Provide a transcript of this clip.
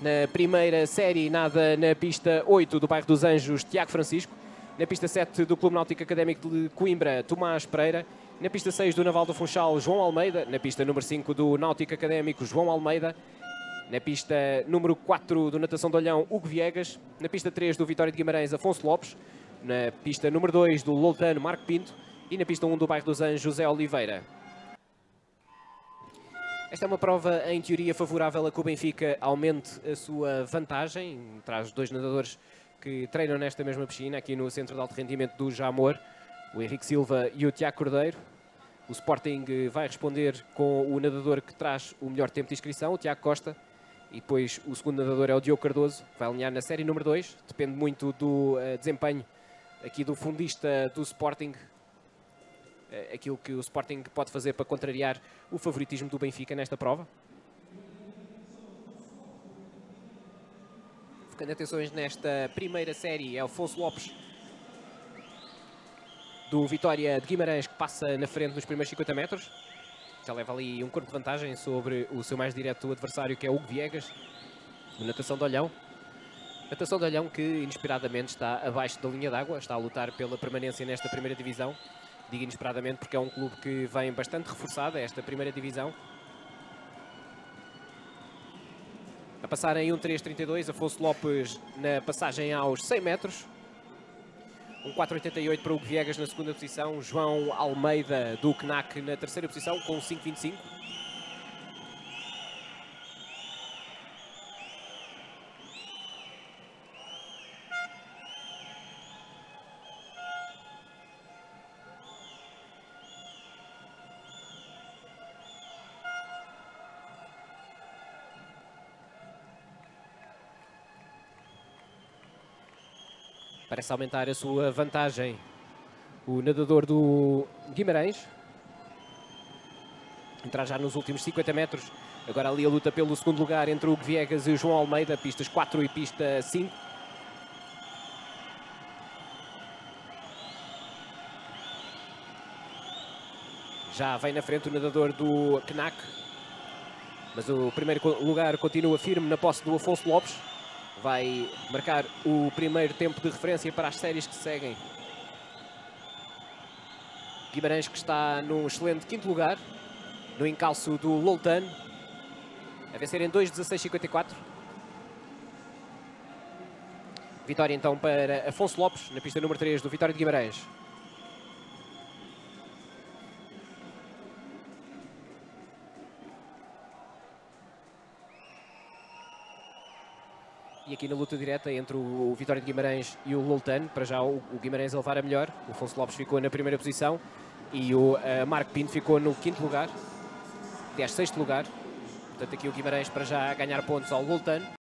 Na primeira série, nada na pista 8 do bairro dos Anjos, Tiago Francisco. Na pista 7 do Clube Náutico Académico de Coimbra, Tomás Pereira. Na pista 6 do Naval do Funchal, João Almeida. Na pista número 5 do Náutico Académico, João Almeida. Na pista número 4 do Natação de Olhão, Hugo Viegas. Na pista 3 do Vitória de Guimarães, Afonso Lopes. Na pista número 2 do Loutano, Marco Pinto. E na pista 1 do bairro dos Anjos, José Oliveira. Esta é uma prova, em teoria, favorável a que o Benfica aumente a sua vantagem. Traz dois nadadores que treinam nesta mesma piscina, aqui no Centro de Alto Rendimento do Jamor, o Henrique Silva e o Tiago Cordeiro. O Sporting vai responder com o nadador que traz o melhor tempo de inscrição, o Tiago Costa. E depois o segundo nadador é o Diogo Cardoso, que vai alinhar na série número 2. Depende muito do desempenho aqui do fundista do Sporting. Aquilo que o Sporting pode fazer para contrariar o favoritismo do Benfica nesta prova. Focando atenções nesta primeira série, é Afonso Lopes do Vitória de Guimarães, que passa na frente nos primeiros 50 metros. Já leva ali um corpo de vantagem sobre o seu mais direto adversário, que é Hugo Viegas, do Natação de Olhão. Natação de Olhão que inesperadamente está abaixo da linha d'água, está a lutar pela permanência nesta primeira divisão. Digo inesperadamente porque é um clube que vem bastante reforçado a esta primeira divisão. A passar em 1.3.32, Afonso Lopes na passagem aos 100 metros. 1.4.88 para o Hugo Viegas na segunda posição. João Almeida do CNAC na terceira posição com 5.25. Parece aumentar a sua vantagem o nadador do Guimarães. Entrar já nos últimos 50 metros. Agora ali a luta pelo segundo lugar entre o Hugo Viegas e o João Almeida. Pistas 4 e pista 5. Já vem na frente o nadador do CNAC. Mas o primeiro lugar continua firme na posse do Afonso Lopes. Vai marcar o primeiro tempo de referência para as séries que seguem. Guimarães, que está num excelente quinto lugar, no encalço do Loutano, a vencer em 2.16.54. Vitória então para Afonso Lopes, na pista número 3 do Vitória de Guimarães. E aqui na luta direta entre o Vitória de Guimarães e o Loutano, para já o Guimarães a levar a melhor. O Afonso Lopes ficou na primeira posição e o Marco Pinto ficou no quinto lugar, aliás, sexto lugar. Portanto, aqui o Guimarães para já a ganhar pontos ao Loutano.